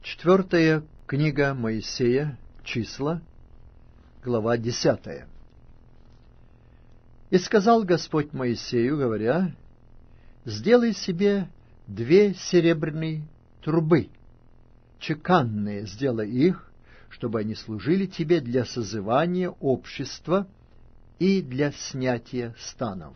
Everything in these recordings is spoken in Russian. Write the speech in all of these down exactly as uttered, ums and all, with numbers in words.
Четвертая книга Моисея, Числа, глава десятая. «И сказал Господь Моисею, говоря: сделай себе две серебряные трубы, чеканные сделай их, чтобы они служили тебе для созывания общества и для снятия станов.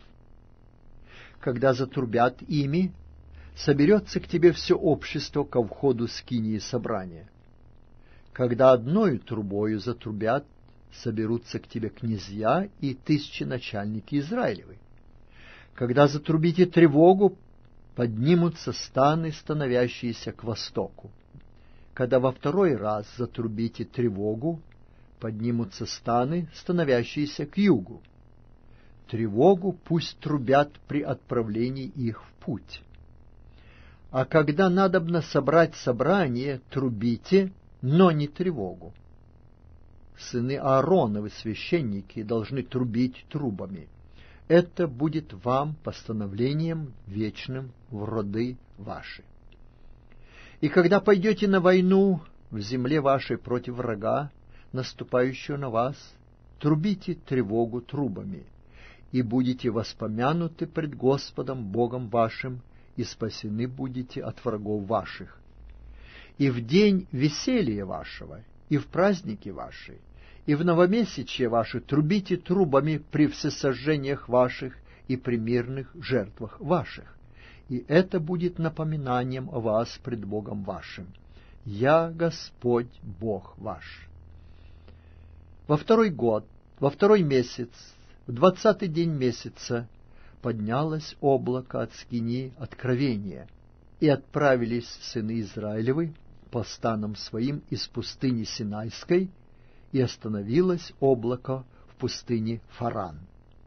Когда затрубят ими, соберется к тебе все общество ко входу скинии собрания. Когда одною трубою затрубят, соберутся к тебе князья и тысяченачальники Израилевы. Когда затрубите тревогу, поднимутся станы, становящиеся к востоку. Когда во второй раз затрубите тревогу, поднимутся станы, становящиеся к югу. Тревогу пусть трубят при отправлении их в путь. А когда надобно собрать собрание, трубите, но не тревогу. Сыны Аароновы, священники, должны трубить трубами. Это будет вам постановлением вечным в роды ваши. И когда пойдете на войну в земле вашей против врага, наступающего на вас, трубите тревогу трубами, и будете воспомянуты пред Господом Богом вашим, и спасены будете от врагов ваших. И в день веселья вашего, и в праздники ваши, и в новомесячье ваши трубите трубами при всесожжениях ваших и при мирных жертвах ваших. И это будет напоминанием о вас пред Богом вашим. Я Господь Бог ваш. Во второй год, во второй месяц, в двадцатый день месяца, поднялось облако от скинии откровения, и отправились сыны Израилевы по станам своим из пустыни Синайской, и остановилось облако в пустыне Фаран.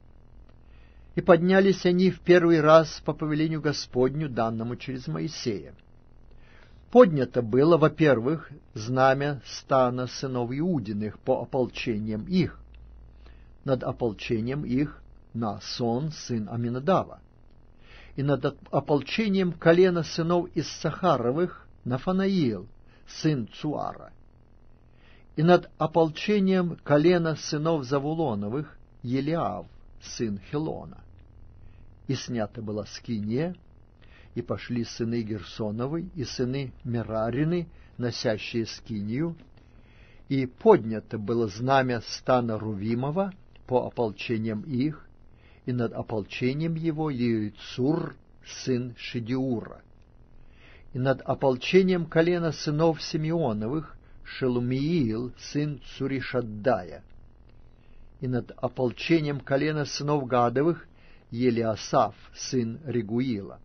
И поднялись они в первый раз по повелению Господню, данному через Моисея. Поднято было, во-первых, знамя стана сынов Иудиных по ополчениям их. Над ополчением их Наасон, сын Аминадава, и над ополчением колена сынов Иссахаровых Нафанаил, сын Цуара, и над ополчением колена сынов Завулоновых Елиав, сын Хелона. И снята была скиния, и пошли сыны Герсоновы и сыны Мерарины, носящие скинию, и поднято было знамя стана Рувимова по ополчениям их, и над ополчением его Еицур, сын Шедиура, и над ополчением колена сынов Симеоновых Шелумиил, сын Цуришаддая, и над ополчением колена сынов Гадовых Елиасаф, сын Регуила.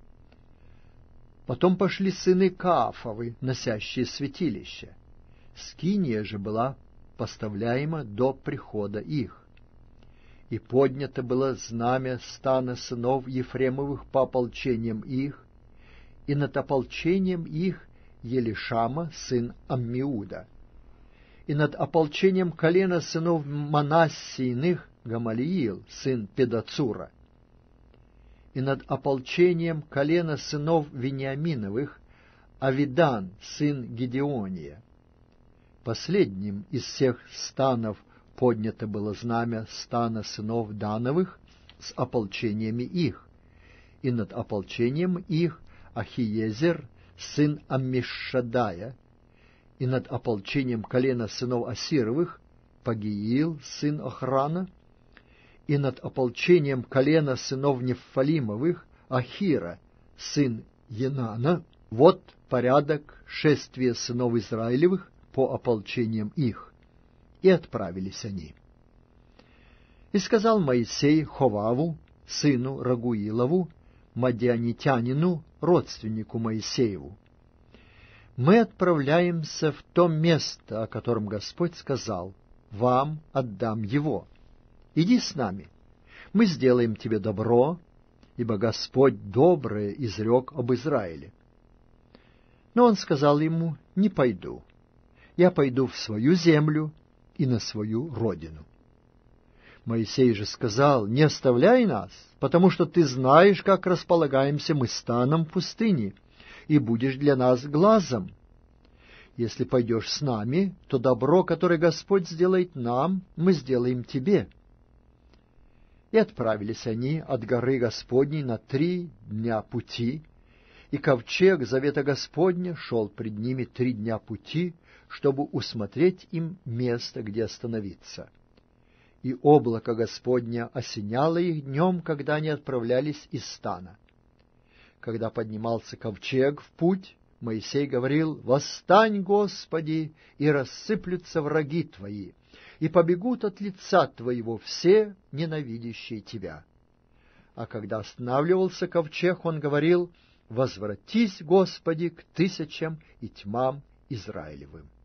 Потом пошли сыны Каафовы, носящие святилище. Скиния же была поставляема до прихода их. И поднято было знамя стана сынов Ефремовых по ополчениям их, и над ополчением их Елишама, сын Аммиуда, и над ополчением колена сынов Манассийных Гамалиил, сын Педацура, и над ополчением колена сынов Вениаминовых Авидан, сын Гедеония. Последним из всех станов поднято было знамя стана сынов Дановых с ополчениями их, и над ополчением их Ахиезер, сын Аммишадая, и над ополчением колена сынов Асировых Пагиил, сын Охрана, и над ополчением колена сынов Нефалимовых Ахира, сын Енана. Вот порядок шествия сынов Израилевых по ополчениям их. И отправились они. И сказал Моисей Ховаву, сыну Рагуилову, мадианитянину, родственнику Моисееву: мы отправляемся в то место, о котором Господь сказал: вам отдам его. Иди с нами, мы сделаем тебе добро, ибо Господь доброе изрек об Израиле. Но он сказал ему: не пойду, я пойду в свою землю и на свою родину. Моисей же сказал: не оставляй нас, потому что ты знаешь, как располагаемся мы станом в пустыне, и будешь для нас глазом. Если пойдешь с нами, то добро, которое Господь сделает нам, мы сделаем тебе». И отправились они от горы Господней на три дня пути, и ковчег завета Господня шел пред ними три дня пути, чтобы усмотреть им место, где остановиться. И облако Господня осеняло их днем, когда они отправлялись из стана. Когда поднимался ковчег в путь, Моисей говорил: «Восстань, Господи, и рассыплются враги Твои, и побегут от лица Твоего все, ненавидящие Тебя». А когда останавливался ковчег, он говорил: «Возвратись, Господи, к тысячам и тьмам Израилевым».